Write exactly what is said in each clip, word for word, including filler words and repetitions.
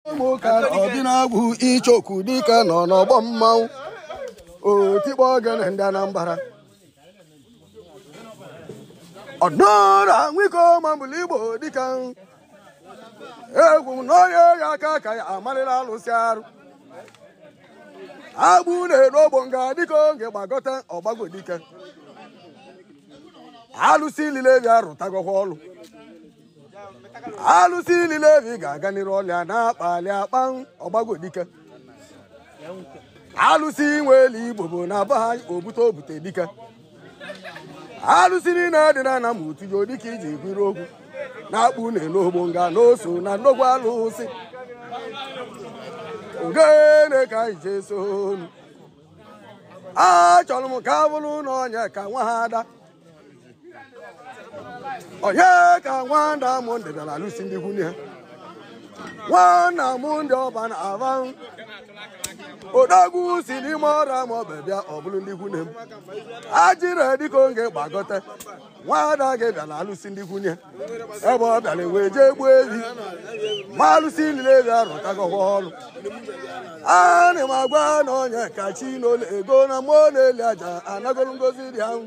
Mokara Obinagwu Ichoku dike nọ n'ọgbọ mmanwụ otikpo ogene ndị Anambra ọdụra nwiko mambụlụ Igbo dike egwu m n'onye ya aka ka ya amalịla alụsị arụ agbụ na-ero ogbo nga dịka oge gbagote ọgbago dike alụsị lilevi arụtagokwa ọlụ alụsị lilevi ga-aga n'iru ọlịa na-akpali akpa ọgbago dike alụsị nwere Igbo bụ na be ha obute obute dike alụsị niile dị na na ma otujo dike iji kwuru okwu na-akpụ na-elo ogbo nga n'oso na nnukwu alụsị ogene ka anyị jee sonu achọrọ m ka bụrụ na onye ka nwa ha ada onye ka nwanda m ndị bịara alụsị ndị nwunye ha nwanna m ndị ọba na ava odogwu si n'ime ọrịa ma ọ bụ bịa ọ bụrụ ndị nwunye m ajire dịka oge gbagote nwada gị bịara alụsị ndị nwunye ebe ọ bịara wee jee gbuo ehi ma alụsị niile ebi arụtagokwa ọrụ ana m agwa na onye ka chi n'ole ego na mmụọ na-eli aja anagolu ngozi dị ahụ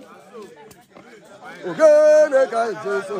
ogene ka Jesu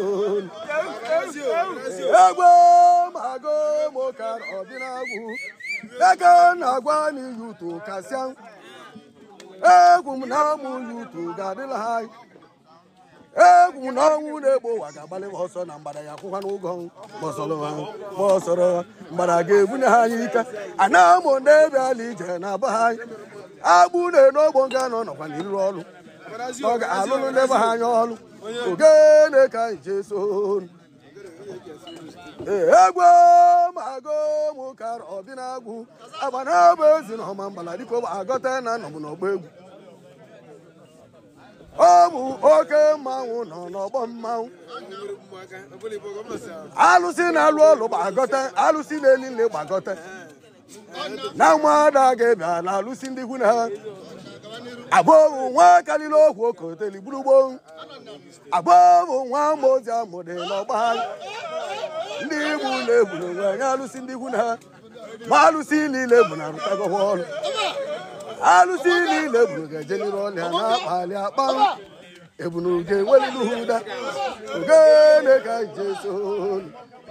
egbe mago Mokara Obinagwu ego na-agwa n'iyi utu kasịa egwu m na amụ yutu ga-adịla ha egwu na ọnwụ na-egbo ụwa ga-agbalị ọsọ na mgbada ya kwụkwa n'ụgọ gbọsọrọ mgbada ga-ebunye ha anyị ike ana amụ na-ebe ala ije na be ha anyị agbụ na-eno ogbo nga nọ nọkwa n'iru ọrụ ọ ga-alụlụ n'ebe ha anya ọrụ ogene ka anyị jee sonu egwu mago Mokara Obinagwu agba na-abụ ezi na ọma mgbala dịka agọta na nọbụ n'ọgba egwu ọ bụ oke mmanwụ nọ n'ọgbọ mmanwụ alụsị na-alụ ọlụ gbagọta alụsị na-eli nle gbagọta na ụmụada ga-ebịa na alụsị ndị ikwu na ha abụghị nwa karịrị okwu okoteli gburugbo abụghị nwa amaozi amụdị n'ọgba ha ndị Igbo na-egburu onwe anya alụsị ndị ikwu na ha ma alụsị niile bụ na arụtagokwa ọrụ alụsị niile gburu ga-eje n'iru ọlịa na-akpali akpa ebunuge nwelili ụda ogene ka jee sonu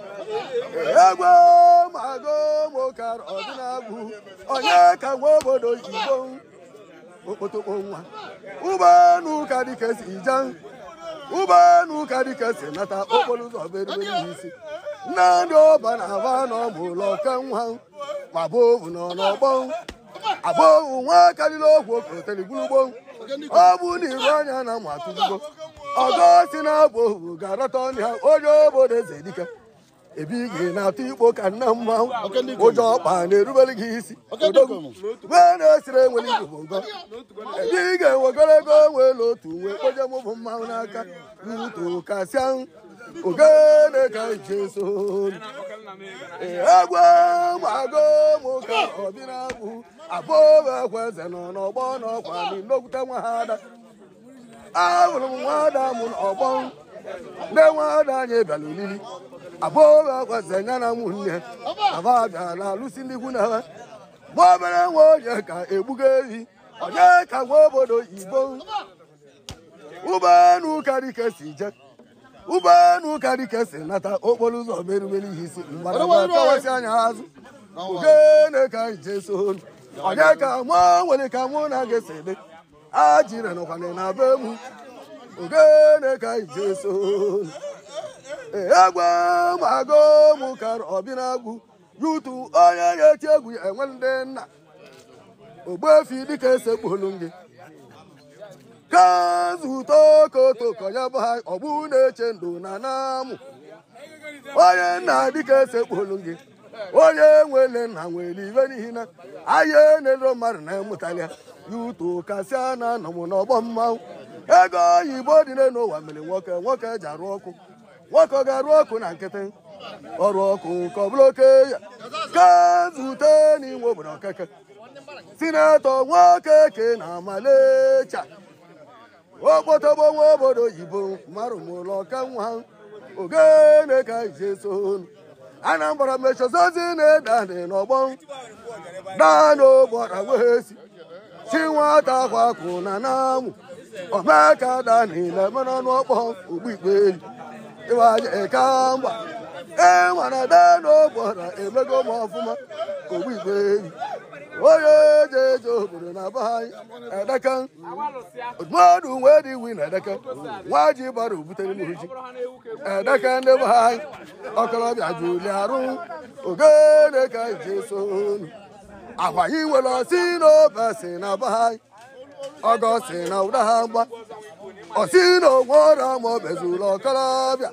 egwu mago Mokara Obinagwu onye ka nwa obodo Igbo okpotokpo nwa ụgbọelu ka dịka si ija ụgbọelu ka dịka si nata okporo ụzọ beriberi isi nna ndị ọba na aba na ọmụlọ ka nwa ma bụ ovu nọ n'ọgbọ abụghị nwa karịrị okwu okoteli gburugbo ọ bụ na iru anya na mụ atụgbugo ọgọ si na abụ ohu ga-arata ọnụ ha onye obodo eze dike ebighị na-atụ ikpo ka nna mmanwụ ụjọ ọkpa na-erubere gị isi odogwu wee na-esiri enwere Igbo bụ ngọ ebighị ga-ewegoro ego nwere otu wee kpoje mụbụ mmanwụ n'aka rutu kasịa ogene ka jee sonu egwu mago Mokara Obinagwu abụghị ekwe eze nọ n'ọgbọ n'ọkwa n'okwute nwa ha ada ahụrụ m nwada m n'ọgbọ ndị nwada anyị bịara olili abụghị ekwe eze ya na ụmụnne aba bịara alụsị ndị ikwu na ha ma obere nwa onye ka egbugo ehi onye ka nwa obodo Igbo ụgbọelu ka dike si je ụgbọelu ka dike si nata okporo ụzọ merumeri ihe isi mgbada ga-akọwasị anya azụ ogene ka anyị jee sonu onye ka nwa nwere ka mụ na ga-esi ede ajire nọkwana na be mụ ogene ka anyị jee sonu egwu mago Mokara Obinagwu yutu onye na-eti egwu enwe ndị nna ogbuefi dịka esekpolu gị ka zụta okotoko ya bụ ha ọgbụ na-eche ndụ na namụ onye nna dịka esekpolu gị onye nwere nna nwere ibe n'ihi na ahịa na-ero mmadụ na-emụtali ya yutu kasịa na anọ m n'ọgbọ mmanwụ ego oyibo dị n'ụwa mere nwoke nwoke ji arụ ọkụ nwoke ga-arụ ọkụ na nkịtị ọrụ ọkụ ka ọ bụrụ oke ya ka zute n'inwe obodo okeke sinetọ nwoke ke na Amalecha okpotogbo nwa obodo oyibo marụ m ụlọ ka nwa ogene ka jee sonu Anambra mechozozi na-edani n'ọgbọ daa n'ogbọra wehesi si nwata kwakụ na namụ omeka dani lemena n'ọkpọ ogbikpe enyi ịwaje ka mgba enwere daa n'ogbọra emego m ọfụma ogbikpe enyi onye eji eje obodo na be anyị edeke mmadụ wee dị iwu na edeke nwa ji bara obutere m ji edeke ndị be anyị ọkọlọbịa juli arụ ogene ka iji eso unu agwa yi nwere osi n'obe si na be anyị ọgọ si na ụda ha mgba osi na onwe ọra ma ọ bezuru ọkọlọbịa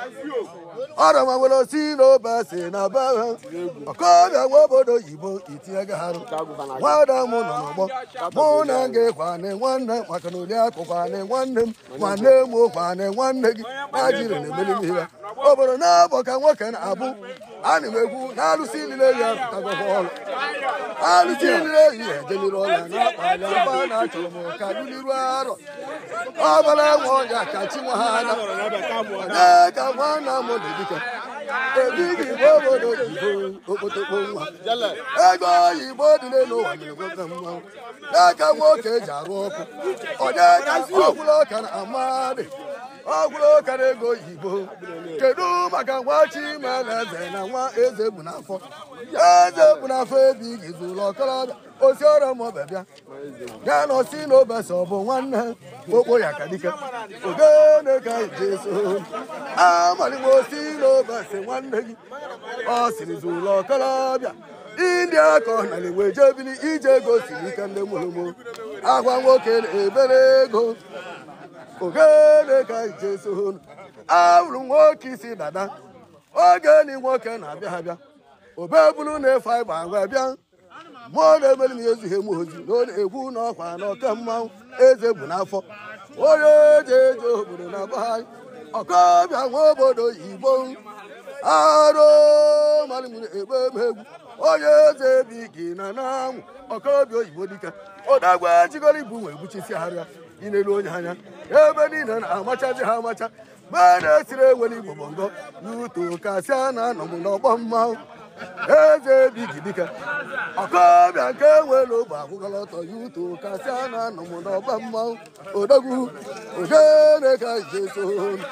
ọrụ ma nwere osi n'obe si na be ha ọkọbịa nwa obodo oyibo itinye gị harụ nwada m nọ n'ọgbọ mụ na gị kwane nwanne maka na oli akụ kwane nwanne m nwanne m kwane nwanne gị na jiri na-emeli m ihe obodo na-abụ ka nwoke na-abụ ana m ekwu na alụsị niile ya pụtagokwa ọrụ alụsị niile yi ejeliri ọya na-akpali aba na achọrọ m ka dụliru arọ ọbara nwa ọya ka chi nwa ha anya onye ka nwanna m dị dike ebighị igbo obodo oyibo okpotokpo nwa ego oyibo dị n'elu ụwa na-egweta mmanwụ n'aka nwoke eji arụ ọkụ onye ka ọgwụrụ ọka na amadị ọgwụrụ ọka na ego oyibo kedu maka nwa Chimeleze na nwa eze bụ n'afọ eze bụ n'afọ ebighị zụrụ ọkọlọbịa osi ọrụ m ọbịa ya na osi na obesa ọ bụ nwanne okpo ya ka dike ogene ka ije so amalịm osi na obesa nwanne gị ọ siri zụrụ ọkọlọbịa ndị aka ọ nara wee jebili ije ego siri ike ndị mụrụmụ agwa nwoke na-ebere ego ogene ka ije so ahụrụ nwoke isi dada oge ni nwoke na-abịa abịa obe bụrụ na-efe anyị agwa bịa mmụọ na-emere m ezughị m ozi na ọ na-egwu n'ọkwa n'ọka mmanwụ eze bụ n'afọ onye eji eje obodo na be anyị ọkọbịa nwa obodo oyibo arụ malịmụrụ egbe egwu onye eze ebighị na namụ ọkọbịa oyibo dike ụdagwa jigoro ibu wee gbuchisi arịa inelu onye anya ebe niile na-amachazi ha amacha mgbe na-esiri enwere igbo bongo n'uto kasịa na anọ m n'ọgbọ mmanwụ eze ebighị dike ọkọbịa nke nwere ogbe akwụkọlọtọ ya uto kasịa na anọ m n'ọgba mmanwụ odogwu ogene ka ije so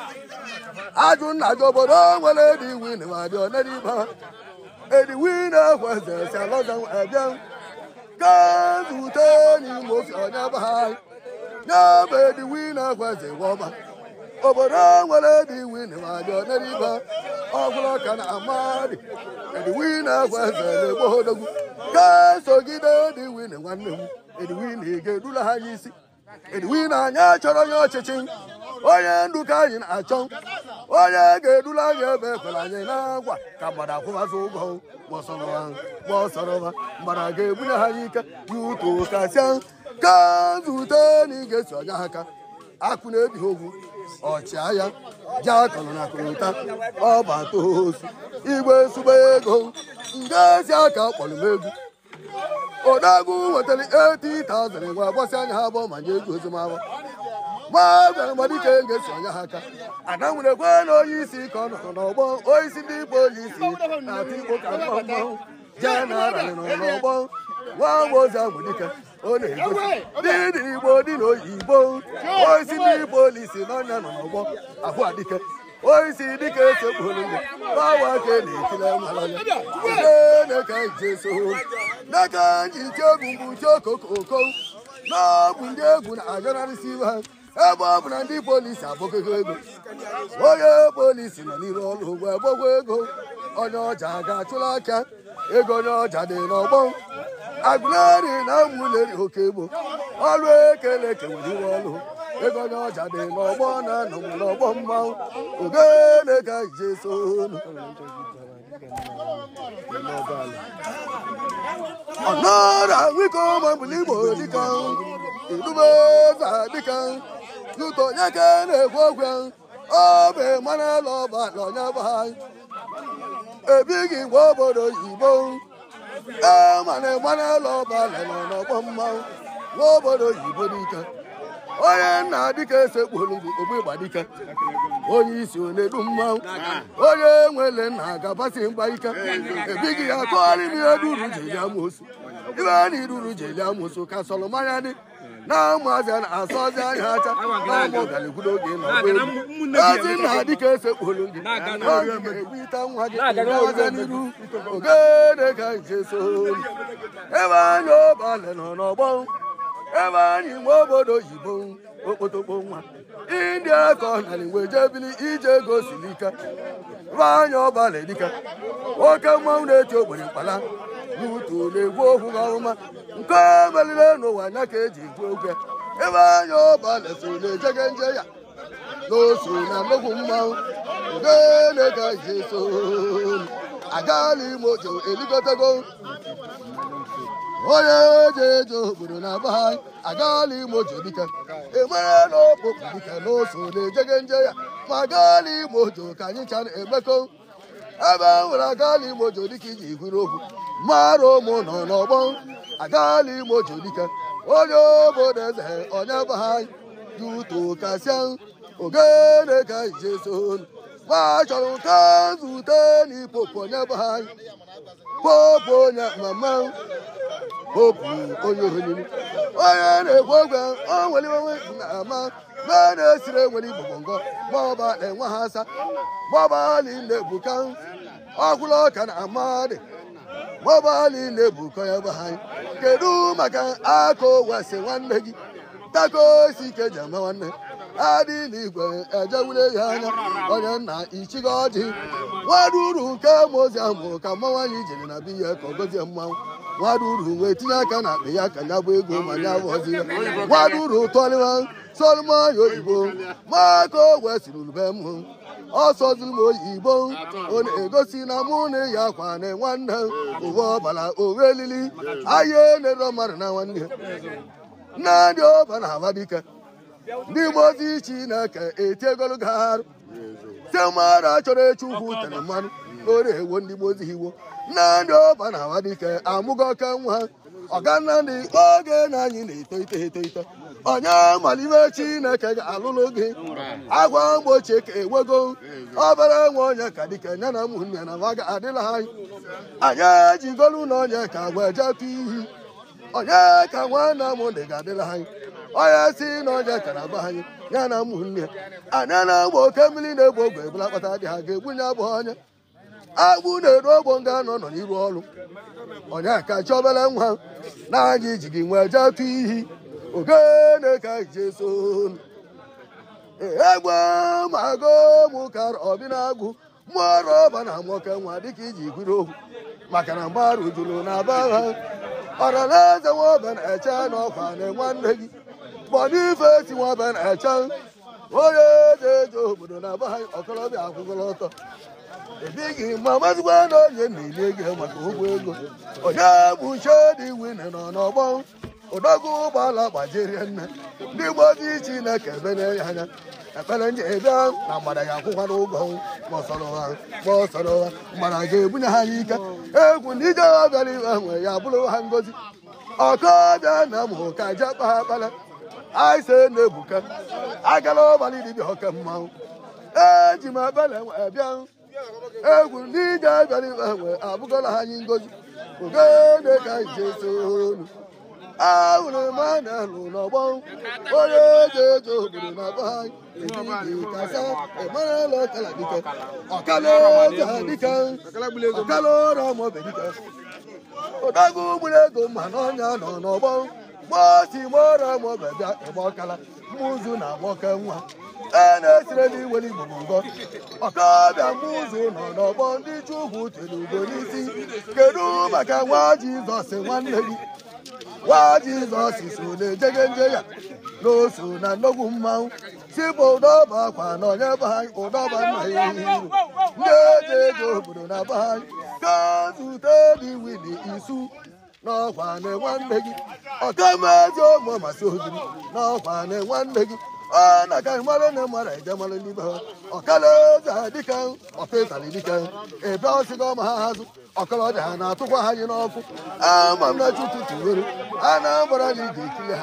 ajụ nna gị obodo nwere edi win ma dị ọnediba edi win ekweze si alọza abịa ka zute n'ime ofe ọnya be ha ya bụ edi win ekweze gwọba obodo nwere edi win ma dị ọnediba ọgwụrụ ka na amadị ediwin ekweze na-egbo odogwu ka sogide ediwin nwanne m ediwin ga-edula ha anya isi ediwin anya chọrọ onye ọchịchị onye ndu ka anyị na-achọ onye ga-edula anyị ebe ekwere anyị na-agwa ka mgbada kwụbazi ụgwọ gbọsọrọba mgbada ga-ebunye ha ike ya uto kasịa ka zute na ị ga-esi onye aka akụ na-ebighị ogwu ọchịagha ji akọrọ na kọrọta ọbata osu igwe nsugbe ego ngezi aka kpọrọ m egwu odogwu nwetara eighty thousand ngwa gbasi anya ha abụọ ma nye ego ozimaba ma gwara mgbadike ga-esi onye ha aka ada nwere kwe na onye isi ka ọ nọ n'ọgbọ onye isi ndị igbo onye isi na-atụ igbo ka mkpọ mmanwụ jeneralị nọ n'ọgbọ nwa ozi ahụ dike ọ na-egosi ndị igbo dị n'oyibo onyeisi ndị polisi n'ọnya nọ n'ọgbọ ahụ adike onyeisi dike esekpuru ndị bawa ka na-etile mmalanya ogene ka ije so n'aka njichi egwu mgbuchi okokoko n'ọbụ ndị egwu na-agagharịsị iwe ha ebe ọ bụ na ndị polisi abụkego ego onye polisi nọ n'iru ọrụ ugbo agbọgwo ego onye ọja ga-achụrụ aka ego onye ọja dị n'ọgbọ agụleri na ụmụleri oke egbo ọrụ ekele kewere iwe ọrụ ego onye ọja dị n'ọgbọ na anọmụ n'ọgbọ mmanwụ ogene ka ije so ọnọra wiko mabụl igbo dịka idubeza dịka n'ụtọ onye ka na-ekwu okwu ọ bụ manala ọba na onye bụ ha ebighị igwe obodo oyibo ee mana manala ọba nọ n'ọgbọ mmanwụ nwa obodo oyibo n'ike onye nna dịka esekpolu ogbe ịgba dike onye isi na-edu mmanwụ onye nwere nna ga-abasị mgba ike ebighị ya kọgharị m ihe duru jeli amoosu ibe a na iduru jeli amoosu ka sọrọ mmanya dị na ụmụazị a na-asọzi anya acha na ụmụ ọganikwudo oge nọ ezi nna dịka esekpolu gị egbuita nwa gị aza n'iru ogene ka jeso ebe anya ọbalị nọ n'ọgbọ ebe anyị nwe obodo oyibo okpotokpo nwa ndị aka ọ narị wee jebili ije ego siri ike ebe anya ọbalị dike oke mmanwụ na-eti ogbenye mkpala n'utu na-egwu okwu ọma nke melire n'ụwa anya ka eji egwu oge ebe anya ọbalị so na-ejege nje ya n'oso na nnukwu mmanwụ ogene ka jeso agala ime ojo eligotego onye eji eji obodo na-aba ha agala ime ojo dike emere n'okpokpu dike n'oso na-ejege nje ya ma agala ime ojo ka anyị chara emekọ ebe nwere agala ime ojo dike iji hụrụ okwu mara ụmụ nọ n'ọgbọ agala ime ojo dike onye obodo eze onye ba ha yuto kasịa ogene ka jeso ma chọrọ ka zute n'ipopu onye ba ha popu onye mama popu onye ohenini onye na-ekwu ogwe o nwere iwe na-ama ma na-esiri enwere igbo ngọ ma ọba enwe ha asa ma ọba na-ebuka ọkwụrụ ọka na amadị ma ọba na-ebuka ya ba ha kedu maka aka wesi nwanne gị tako si ike ji ama nwanne adị n'igwe ejewule ya anya onye nna ichigo ọjị nwaduru nke mozi ahụ ka mma nwaanyị jiri na biya ka ọ gozie mmanwụ nwaduru wee tinye aka na akpa ya ka ya bụ ego ma ya bụzi ya nwaduru tọliwa solomon oyibo maka ogwe siri ulube m ọsọ zuru m oyibo ọ na-egosi na mụ na ya akwa na nwanne uwe ọbara owe elili ahịa na-ero mmadụ na nwanne nna ndị ọba na-aba dike ndị mozi Chineke etiegolu garụ si mmadụ achọrọ echi ukwu tere mmanụ ore ewo ndị mozi iwo nna ndị ọba na-aba dike amụgo oke nwa ọganna ndị oge na anyị na-eto ito eto ito onye malime Chineke ga-alụlụ gị agwa mgbochi ka ewego obere nwa onye ka dike nye na ụmụnne na ma ga-adịla ha anyị ejigolu na onye ka wee jetụ iyi onye ka nwanne m ndị ga-adịla anyị onye si na onye kara ba anyị ya na ụmụnne anya na-agba oke mmiri na-egbu ogwe ebula kpata dị ha ga-egbunye abụ onye agbụ na-eru ogbo nga nọ nọ n'iru ọrụ onye ka chọbere nwa na anyị ji gị nwee jetụ iyi ogene ka jeso egbe mago mụ kara ọbi na-agụ mụọrụ ọba na nwoke nwa dịka iji kwuru okwu maka na mgbarụ juru na aba ha ọranaeze nwaobe na-eche n'ọkwa na nwanne gị gbọnife si nwaobe na-eche onye eji eji obodo na aba ha ọkọlọbịa akwụgọrọ ọtọ ebighị ma mazigwa na onye na-eli ego maka ụgwọ ego onye bụ chedi wine nọ n'ọgbọ ụdọgụ ụgbọala gbajirie nne ndị gbozi Chineke ebene ya anya ekpere ndị ebe na mgbada ya akwụkwa n'ụgwọ ma ọsọrọ ha ma ọsọrọ ha mgbada ga-ebunye ha n'ike egwu ndị ije ha bịara iwe nwe ya bụrụ ha ngozi ọkọbịa na mụ ka jekpa ha kpara aise na-ebuka agala ọbalị dibịa oke mmanwụ eji m ebele wee bịa egwu ndị ije bịara iwe nwe abụgola ha anyị ngozi ogene ka jesonu ahụrụ m a na-alụ n'ọgbọ onye eji eji obodo na be ha ebighị kasa emerela ọkala dike ọkala eze ha dike ọkala ụra maọbụ dike ụdagụ gburu ego ma n'ọnya nọ n'ọgbọ gbosi mara maọbụ bịa ebe ọkala mmụzụ na nwoke nwa e na-esire n'iwere igbo ngọ ọkọbịa mmụzụ nọ n'ọgbọ ndị Chukwu tere ugo n'isi kedu maka nwa Jizọs nwanne gị nwa Jizọs so na-ejege nje ya n'oso na nnukwu mmanwụ sibụ ụdọba akwa na onye be anyị ụdọba nna ya iru ndị eji eji obodo na be anyị ka zute dị wili isu n'ọkwa na nwanne gị ọkamezi ụmụ masị oziri n'ọkwa na nwanne gị ọ na-agaghị mara na mara eje mara n'ibe ha ọkala eze ha dịka ọfesali dịka ebe ọsịga ọma ha hazụ ọkọlọdị ha na-atụkwa ha anyị n'ọkụ ama m na chututu were a na-agbara na ị ga-ekiri ha anyị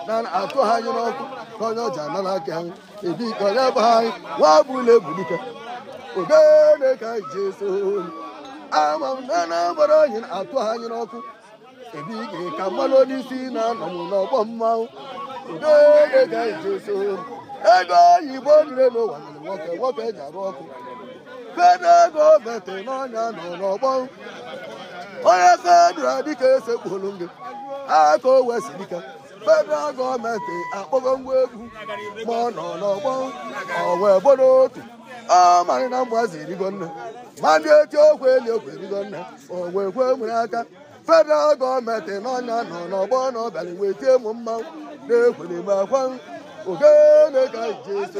na atụ ha anyị n'ọkụ ka onye ọja anara aka anyị ebi ka onye bụ anyị nwa bụla ebulike ogene ka anyị ji eso ama m na na gbara anyị na-atụ ha anyị n'ọkụ ebi ike ka mmanụ n'isi na-anọ m n'ọgbọ mmanwụ ogene ka anyị ji eso ego oyibo niile n'ụwa mere nwoke nwoke eji arụ ọkụ federal gọọmenti n'ọnya nọ n'ọgbọ onye federal dịka esekpuru gị aka o wesi dịka federal gọọmenti akpọgo ngwa egwu ma ọ nọ n'ọgbọ ọ wee bụrụ otu ọ marị na mgbazi erigo nne ma ndị eti okwu eli okwu erigo nne o wee kwe nwere aka federal gọọmenti n'ọnya nọ n'ọgbọ na ọbịara wee tie ụmụ mmanwụ na-ekwere m akwa ogene ka ji eso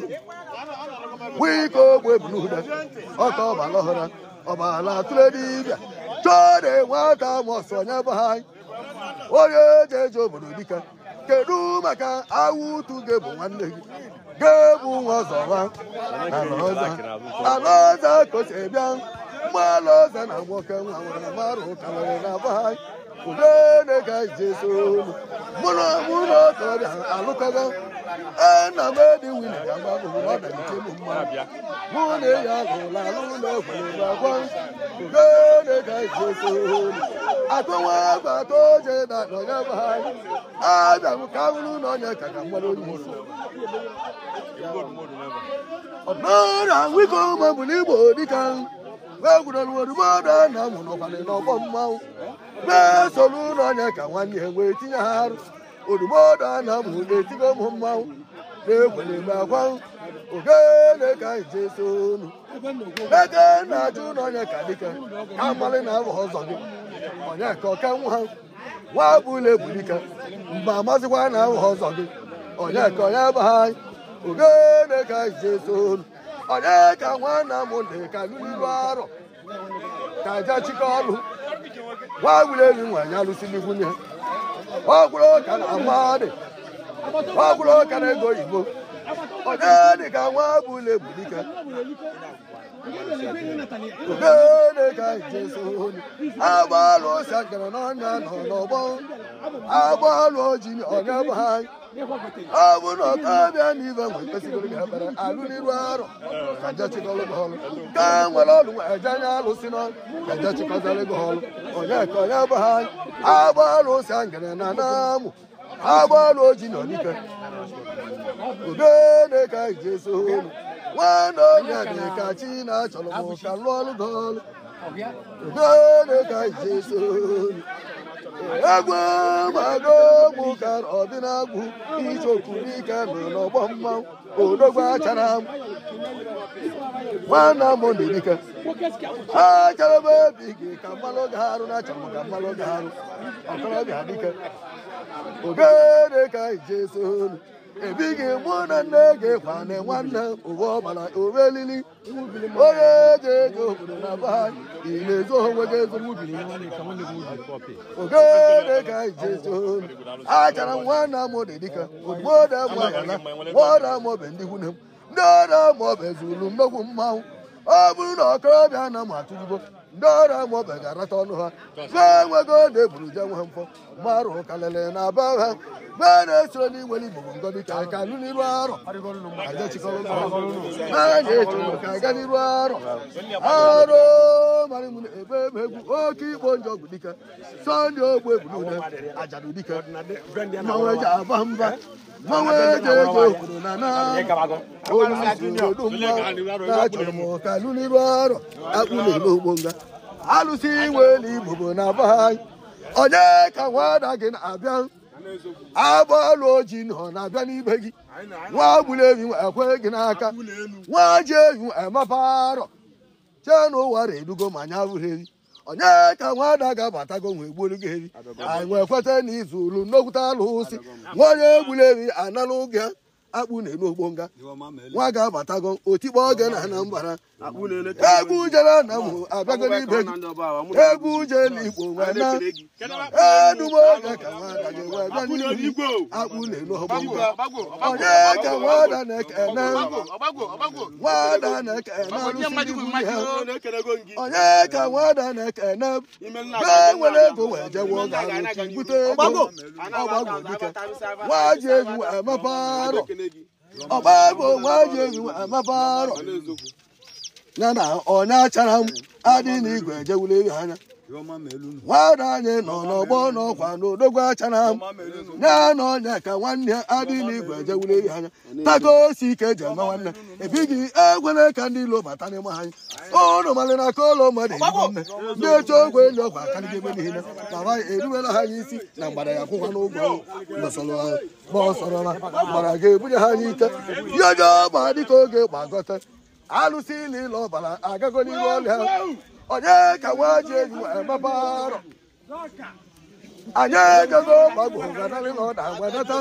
wike ogbe buluda ọka ọbala ọhụrụ ọbala tụrụ dibịa chọrọ nwata ma ọsọ onye bụ ha onye eji eji obodo dịka kedu maka awụ utu ga-ebu nwanne gị ga-ebu nwa ọzọwa ala ọza kosi bịa mma ala ọza na nwoke nwa nwere marụ kalịrị na be ha ogene ka ji eso mụ na mụ na otu ọbịa alụkọgo na m edi wili ga agba bụ ọ dalite m mma mụ na eyi agụla alụ ụlọ ekwere m agwa ogene ka ji eso atụnwa agba atụ oje na onye bụ ha abịa m ka bụrụ na onye ka ka mmadụ onye isi ọbụna wiko ụmụ bụ n'Igbo dịka egwuregwuodumodo na mụ nọkwalị n'ọgbọ mmanwụ na-esoro ụlọ onye ka nwanne ya wee tinye ha arụ odumodo na mụ na-etinye ụmụ mmanwụ na-ekwere m agwa ogene ka anyị ji eso unu eke na-ajụ ụlọ onye ka dịka ka mmalị na abụ ọzọ gị onye ka ọka nwa nwa bụla ebulike mba amazịkwa na abụ ọzọ gị onye ka onye bụ ha ogene ka anyị ji eso unu onye ka nwanna m dị ka lụrụ arọ ka aja chike ọlụ nwa gwureru nwanyị alụsili nwunye ọ gwụrụ ụka na amadị ọ gwụrụ ụka na ego oyibo onye dị ka nwa bụla ebulike ogene ka anyị ji eso unu agbalụ ose gara n'ọnya nọ n'ọgbọ agbalụ oji onye bụ ha ọ bụ na ọka bịa n'ibe nwe kwesịrị ga ebere alụ n'iru arọ ka je chịkọrọ gị ọlụ ka nwere ọlụ nwe eje anya alụsị nọ ka je chịkọzara gị ọlụ onye ka onye bụ ha agbalụ ose ngere na namụ agbalụ oji nọ n'ike ogene ka anyị ji eso unu nwanne onye dị ka chi na-achọrọ m ka lụọ ọlụ gị ọlụ ogene ka anyị ji eso unu egwu mago mụ ka ọdị na-agwụ ichoku n'ike nọ n'ọgbọ mmanwụ odogwu achara m nwanne m dị dike achara m ebi gị ka mmalụ gị arụ na achọrọ m ka mmalụ gị arụ ọkọrọbịa dike ogene ka anyị ji eso unu ebighị mụ na nne gị kwane nwanne uwe ọbara owe elili onye eji eji obodo na be ha ị na-ezo onwe gị ego ogene ka anyị ji ezo achara m nwanne m dị dịka odumodo amụyala nwaọda maọbụ ndị nwunye m ndị ọrụ maọbụ ezulu mmegwu mmanwụ ọ bụrụ na ọkọrọbịa na m atụgbo ndị ọrụ maọbụ ga-arata ọnụ ha na-enweghị oge eburu je nwe mfọ marụ kalịrị na aba ha mgbe na-esoro n'inwere Igbo bụ ngọdị ka ka alụ n'iru arọ na-echoro ka aga n'iru arọ arụ marị m ebe ebe egwu oke ikpo njọ bụ dike sọndị ogbe ebulune ajadu dike mmanwụ eji aba mba mmanwụ eji eji obodo na na onyeodu mmanwụ na-achọrọ m ka alụ n'iru arọ akpụ na-eme ogbo nga alụsị inwere Igbo bụ na be anyị onye ka nwada gị na-abịa agbalụ oji nọ na-abịa n'ibe gị nwa gbụlebi ekwe gị n'aka nwa ji ehu emapa arọ chee na ụwa redugo ma anya bụrụ ehi onye ka nwada ga-abatago nwe gburu gị ehi anyị nwee kweta n'izu ulu nnokwute alụsị nwa onye gbụlebi analụ oge akpụ na-elu ogbo nga nwa ga-abatago otikpo oge na Anambra egwu jere na mụ abịagoro ibe gị egwu jere igbo nwee na enumoge ka nwada ga-enwe bịa n'ihu akpụ na-elu ọgbọ onye ka nwada na-ekene nwada na-ekene alụsị ndị nwunye ha onye ka nwada na-ekene bee nwere ego wee jewe oge alụchi bute ego ọgbagwo dike nwa ji egwu emepe arọ ọgbagwo nwa ji egwu emepe arọ ya na onye achara m adị n'igwe ejewule anya nwada anyị nọ n'ọgbọ n'ọkwa n'odogwu achara m ya na onye ka nwanne adị n'igwe ejewule anya tago osi ike eji eme nwanne ebighị egwere ka ndị ilo bata n'ime anyị ụnụ malị na aka ụlọ mmadụ ezigbo nne ndị oche ogwe elu ọgwụ akarịghị ebe niile na nwaanyị eruwela ha anya isi na mgbada ya kwụkwa n'ụgwọ bọsọrọla gbara ga-ebunye ha anya ike ihe ọjọọ ma dịka oge gbagọta alụsị ile ile ọbara agago n'ihu ọlịa onye ka nwa ji enyi emepe arọ anyị egogo gbagbo ganarị na ọda gwadata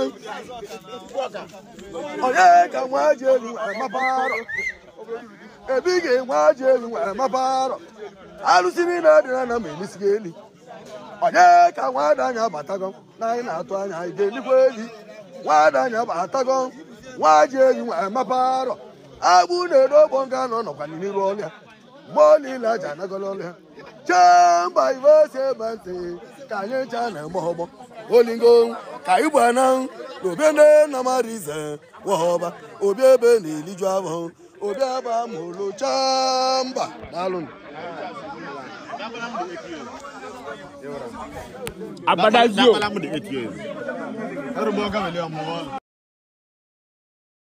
onye ka nwa ji enyi emepe arọ ebighị nwa ji enyi emepe arọ alụsị niile adịra na ma emesighị eli onye ka nwada anyị abatago na anyị na-atụ anya anyị ga-elikwa eli nwada anyị abatago nwa ji enyi emepe arọ agbụ na-edo ọgbọ nga nọ nọkwa n'iru ọlịa mgbe ọ niile aja anagọla ọlịa chemba ive ose ebe ntị ka anyị ncha na-eme ọgbọ olingo ka igbo na obi ndị namarize wọba obi ebe na-eliju abụ obi ebe amụlụ chamba daalụ Abadazio.